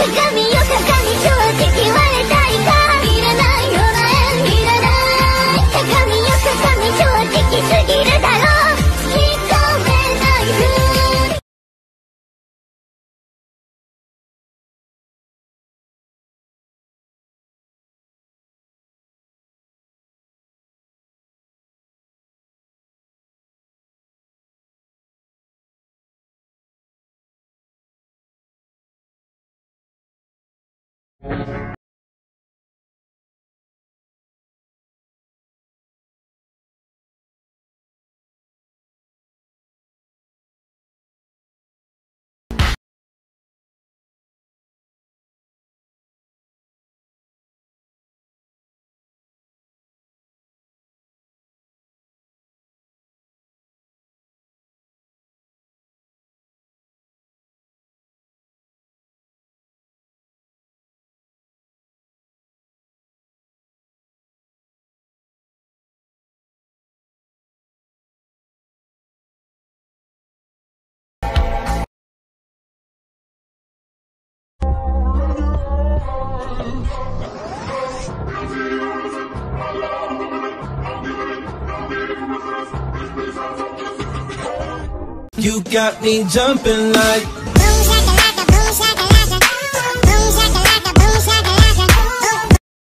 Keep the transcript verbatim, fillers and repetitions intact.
鏡よ鏡正直言われたいかいらないよな縁いらない鏡よ鏡正直すぎるだろ聞こえないふり You got me jumping like